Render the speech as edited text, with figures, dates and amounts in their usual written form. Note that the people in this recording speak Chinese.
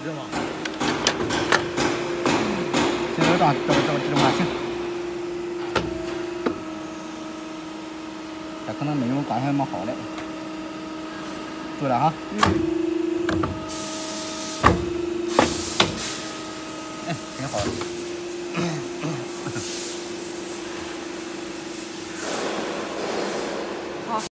是吗？ 现在这种还行，这可能没有刚才那么好嘞。做了哈。哎，挺好的。